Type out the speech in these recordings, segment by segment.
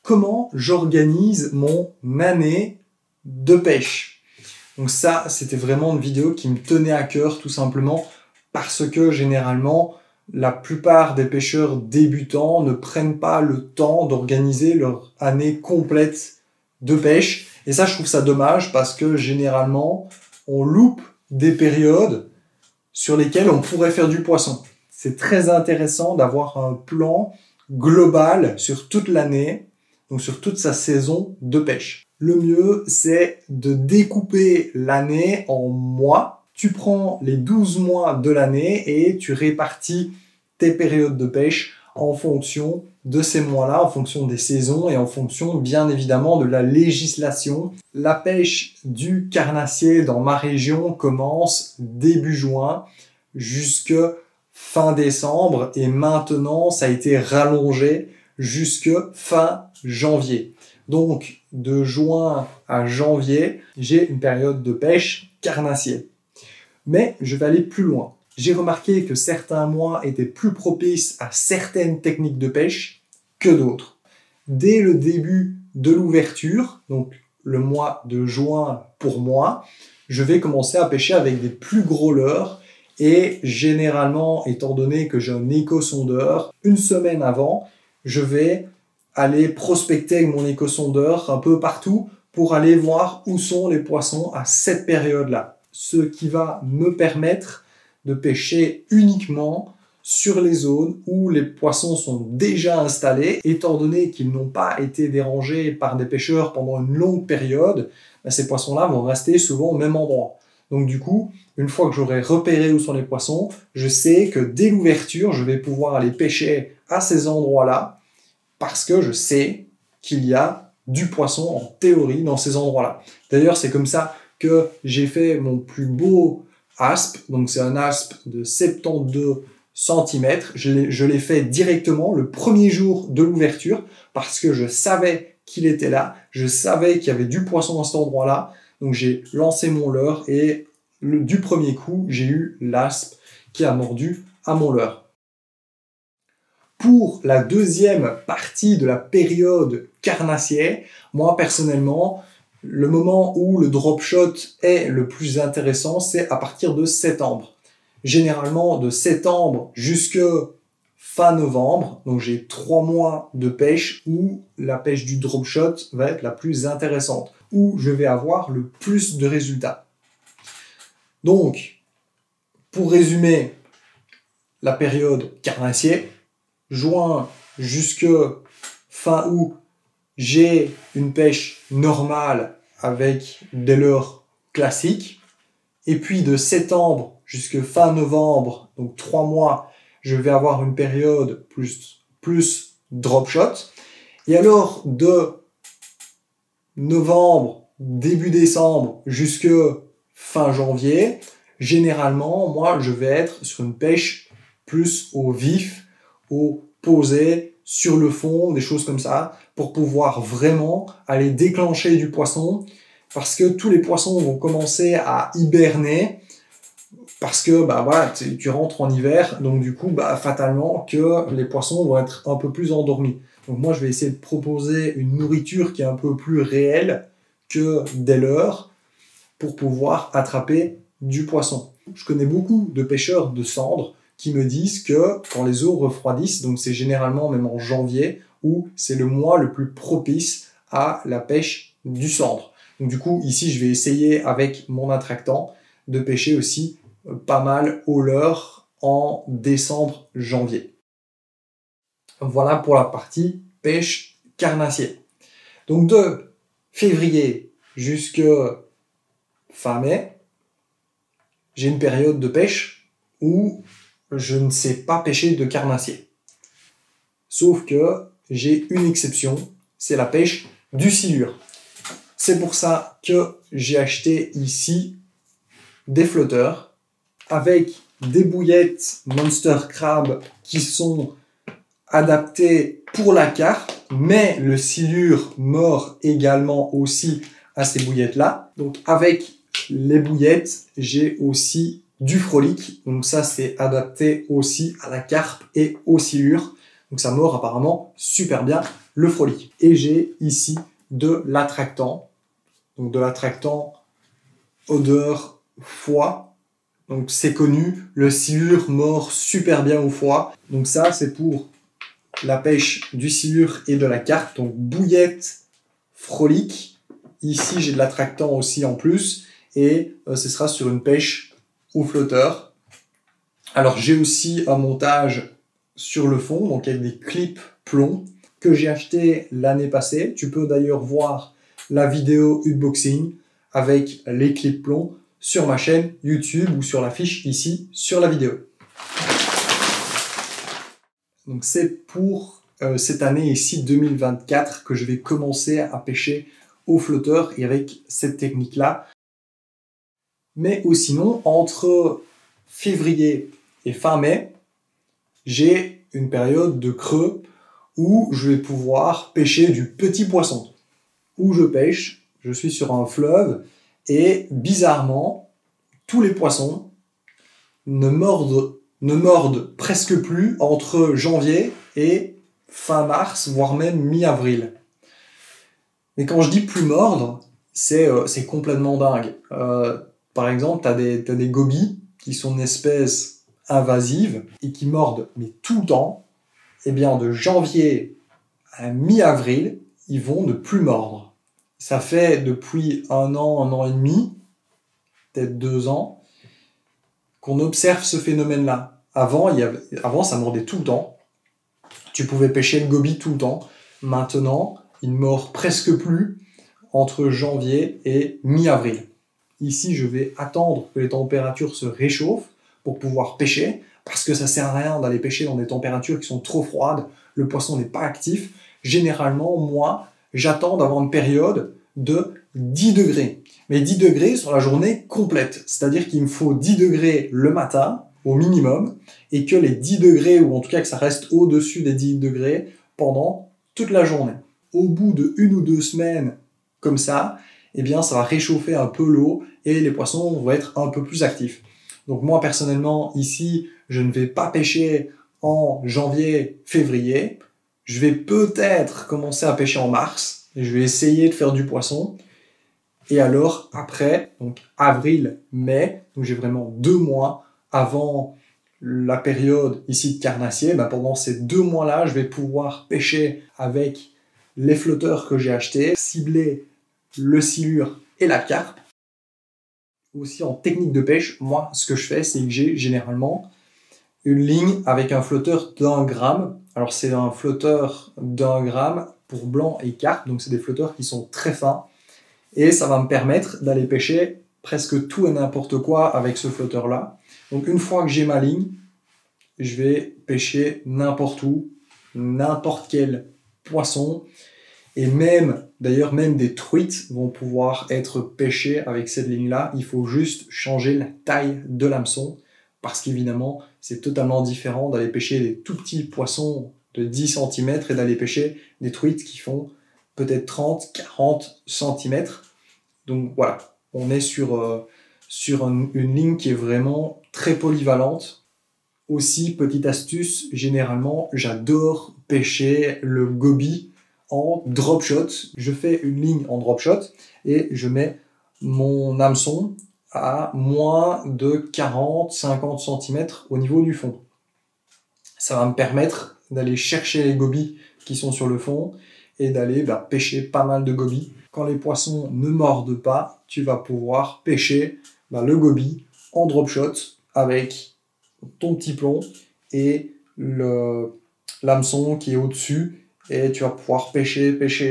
comment j'organise mon année de pêche. Donc ça, c'était vraiment une vidéo qui me tenait à cœur tout simplement parce que généralement, la plupart des pêcheurs débutants ne prennent pas le temps d'organiser leur année complète de pêche. Et ça, je trouve ça dommage parce que généralement, on loupe des périodes sur lesquelles on pourrait faire du poisson. C'est très intéressant d'avoir un plan global sur toute l'année, donc sur toute sa saison de pêche. Le mieux, c'est de découper l'année en mois. Tu prends les 12 mois de l'année et tu répartis tes périodes de pêche en fonction de ces mois-là, en fonction des saisons et en fonction, bien évidemment, de la législation. La pêche du carnassier dans ma région commence début juin jusque fin décembre et maintenant, ça a été rallongé jusque fin janvier. Donc, de juin à janvier, j'ai une période de pêche carnassier. Mais je vais aller plus loin. J'ai remarqué que certains mois étaient plus propices à certaines techniques de pêche que d'autres. Dès le début de l'ouverture, donc le mois de juin pour moi, je vais commencer à pêcher avec des plus gros leurres et généralement, étant donné que j'ai un éco-sondeur, une semaine avant, je vais aller prospecter avec mon éco-sondeur un peu partout pour aller voir où sont les poissons à cette période-là. Ce qui va me permettre de pêcher uniquement sur les zones où les poissons sont déjà installés, étant donné qu'ils n'ont pas été dérangés par des pêcheurs pendant une longue période, ces poissons-là vont rester souvent au même endroit. Donc du coup, une fois que j'aurai repéré où sont les poissons, je sais que dès l'ouverture, je vais pouvoir aller pêcher à ces endroits-là, parce que je sais qu'il y a du poisson en théorie dans ces endroits-là. D'ailleurs, c'est comme ça que j'ai fait mon plus beau aspe, donc c'est un aspe de 72 cm. Je l'ai fait directement le premier jour de l'ouverture parce que je savais qu'il était là, je savais qu'il y avait du poisson à cet endroit-là, donc j'ai lancé mon leurre et du premier coup, j'ai eu l'aspe qui a mordu à mon leurre. Pour la deuxième partie de la période carnassier, moi personnellement, le moment où le drop shot est le plus intéressant, c'est à partir de septembre. Généralement, de septembre jusque fin novembre, donc j'ai 3 mois de pêche où la pêche du drop shot va être la plus intéressante, où je vais avoir le plus de résultats. Donc, pour résumer la période carnassier, juin jusque fin août, j'ai une pêche normale avec des leurres classiques. Et puis de septembre jusque fin novembre, donc 3 mois, je vais avoir une période plus drop shot. Et alors de novembre, début décembre jusque fin janvier, généralement, moi, je vais être sur une pêche plus au vif, au posé, sur le fond, des choses comme ça, pour pouvoir vraiment aller déclencher du poisson, parce que tous les poissons vont commencer à hiberner, parce que voilà, tu rentres en hiver, donc du coup, fatalement, que les poissons vont être un peu plus endormis. Donc moi, je vais essayer de proposer une nourriture qui est un peu plus réelle que des leurres, pour pouvoir attraper du poisson. Je connais beaucoup de pêcheurs de cendres qui me disent que quand les eaux refroidissent, donc c'est généralement même en janvier, où c'est le mois le plus propice à la pêche du cendre. Donc du coup, ici, je vais essayer avec mon attractant de pêcher aussi pas mal au leurre en décembre, janvier. Voilà pour la partie pêche carnassier. Donc de février jusque fin mai, j'ai une période de pêche où je ne sais pas pêcher de carnassier. Sauf que j'ai une exception, c'est la pêche du silure. C'est pour ça que j'ai acheté ici des flotteurs avec des bouillettes Monster Crab qui sont adaptées pour la carpe, mais le silure mord également aussi à ces bouillettes-là. Donc avec les bouillettes, j'ai aussi du frolic. Donc ça, c'est adapté aussi à la carpe et au silure. Donc ça mord apparemment super bien le frolic. Et j'ai ici de l'attractant. Donc de l'attractant odeur foie. Donc c'est connu, le silure mord super bien au foie. Donc ça c'est pour la pêche du silure et de la carpe. Donc bouillette, frolic. Ici j'ai de l'attractant aussi en plus. Et ce sera sur une pêche au flotteur. Alors j'ai aussi un montage sur le fond, donc avec des clips plomb que j'ai acheté l'année passée. Tu peux d'ailleurs voir la vidéo unboxing avec les clips plomb sur ma chaîne YouTube ou sur la fiche ici sur la vidéo. Donc c'est pour cette année ici 2024 que je vais commencer à pêcher au flotteur et avec cette technique-là. Mais ou sinon, entre février et fin mai, j'ai une période de creux où je vais pouvoir pêcher du petit poisson. Où je pêche, je suis sur un fleuve et bizarrement, tous les poissons ne mordent presque plus entre janvier et fin mars, voire même mi-avril. Mais quand je dis plus mordre, c'est complètement dingue. Par exemple, tu as des gobies qui sont une espèce invasive et qui mordent mais tout le temps. Eh bien, de janvier à mi-avril, ils vont ne plus mordre. Ça fait depuis un an et demi, peut-être 2 ans, qu'on observe ce phénomène-là. Avant, ça mordait tout le temps. Tu pouvais pêcher le goby tout le temps. Maintenant, il ne mord presque plus entre janvier et mi-avril. Ici, je vais attendre que les températures se réchauffent pour pouvoir pêcher, parce que ça sert à rien d'aller pêcher dans des températures qui sont trop froides, le poisson n'est pas actif. Généralement, moi, j'attends d'avoir une période de 10 degrés. Mais 10 degrés sur la journée complète, c'est-à-dire qu'il me faut 10 degrés le matin, au minimum, et que les 10 degrés, ou en tout cas que ça reste au-dessus des 10 degrés, pendant toute la journée. Au bout de 1 ou 2 semaines comme ça, eh bien, ça va réchauffer un peu l'eau et les poissons vont être un peu plus actifs. Donc moi, personnellement, ici, je ne vais pas pêcher en janvier, février. Je vais peut-être commencer à pêcher en mars. Et je vais essayer de faire du poisson. Et alors, après, donc avril, mai, donc j'ai vraiment 2 mois avant la période ici de carnassier. Pendant ces 2 mois-là, je vais pouvoir pêcher avec les flotteurs que j'ai achetés, cibler le silure et la carpe. Aussi en technique de pêche, moi, ce que je fais, c'est que j'ai généralement une ligne avec un flotteur d'1 gramme. Alors, c'est un flotteur d'1 gramme pour blanc et carpe. Donc, c'est des flotteurs qui sont très fins. Et ça va me permettre d'aller pêcher presque tout et n'importe quoi avec ce flotteur-là. Donc, une fois que j'ai ma ligne, je vais pêcher n'importe où, n'importe quel poisson. Et même, d'ailleurs, même des truites vont pouvoir être pêchées avec cette ligne-là. Il faut juste changer la taille de l'hameçon parce qu'évidemment, c'est totalement différent d'aller pêcher des tout petits poissons de 10 cm et d'aller pêcher des truites qui font peut-être 30, 40 cm. Donc voilà, on est sur une ligne qui est vraiment très polyvalente. Aussi, petite astuce, généralement, j'adore pêcher le goby en drop shot. Je fais une ligne en drop shot et je mets mon hameçon à moins de 40-50 cm au niveau du fond. Ça va me permettre d'aller chercher les gobies qui sont sur le fond et d'aller pêcher pas mal de gobies. Quand les poissons ne mordent pas, tu vas pouvoir pêcher le goby en drop shot avec ton petit plomb et l'hameçon qui est au-dessus. Et tu vas pouvoir pêcher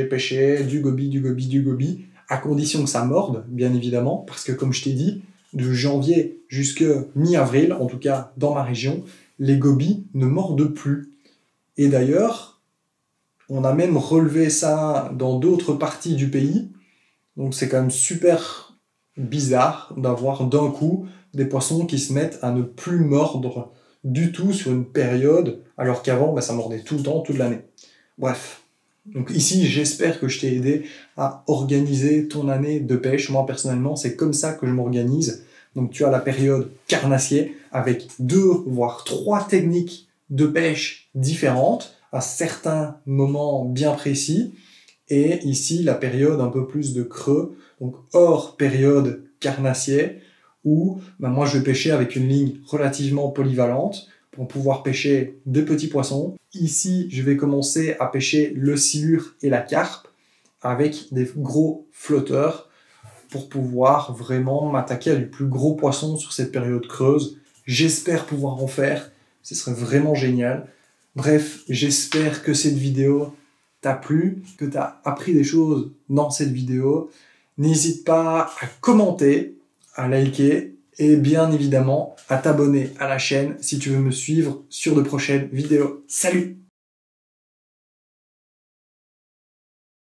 du goby, à condition que ça morde, bien évidemment, parce que comme je t'ai dit, de janvier jusqu'à mi-avril, en tout cas dans ma région, les gobies ne mordent plus. Et d'ailleurs, on a même relevé ça dans d'autres parties du pays, donc c'est quand même super bizarre d'avoir d'un coup des poissons qui se mettent à ne plus mordre du tout sur une période, alors qu'avant, ça mordait tout le temps, toute l'année. Bref, donc ici j'espère que je t'ai aidé à organiser ton année de pêche. Moi personnellement c'est comme ça que je m'organise. Donc tu as la période carnassier avec 2 voire 3 techniques de pêche différentes à certains moments bien précis. Et ici, la période un peu plus de creux, donc hors période carnassier, où moi je vais pêcher avec une ligne relativement polyvalente pour pouvoir pêcher des petits poissons. Ici, je vais commencer à pêcher le silure et la carpe avec des gros flotteurs pour pouvoir vraiment m'attaquer à du plus gros poisson sur cette période creuse. J'espère pouvoir en faire, ce serait vraiment génial. Bref, j'espère que cette vidéo t'a plu, que tu as appris des choses dans cette vidéo. N'hésite pas à commenter, à liker et bien évidemment à t'abonner à la chaîne si tu veux me suivre sur de prochaines vidéos. Salut!